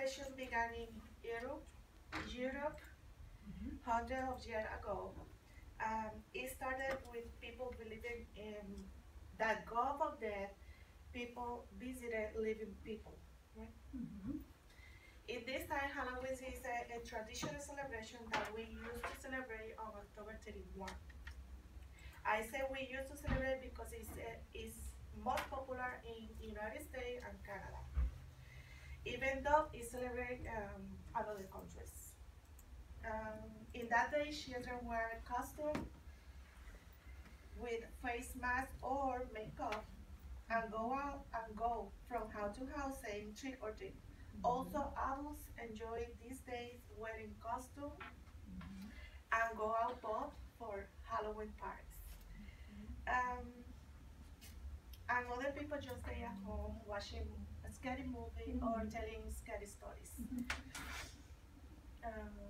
celebration began in Europe hundreds of years ago. It started with people believing that God of dead people visited living people. Right? In this time, Halloween is a traditional celebration that we used to celebrate on October 31. I say we used to celebrate because it's most popular in United States and Canada, even though it's celebrated other countries. In that day, children wear costume with face mask or makeup and go out and go from house to house saying trick or treat. Also, adults enjoy these days wearing costume and go out both for Halloween parties. Um, and other people just stay at home watching a scary movie or telling scary stories.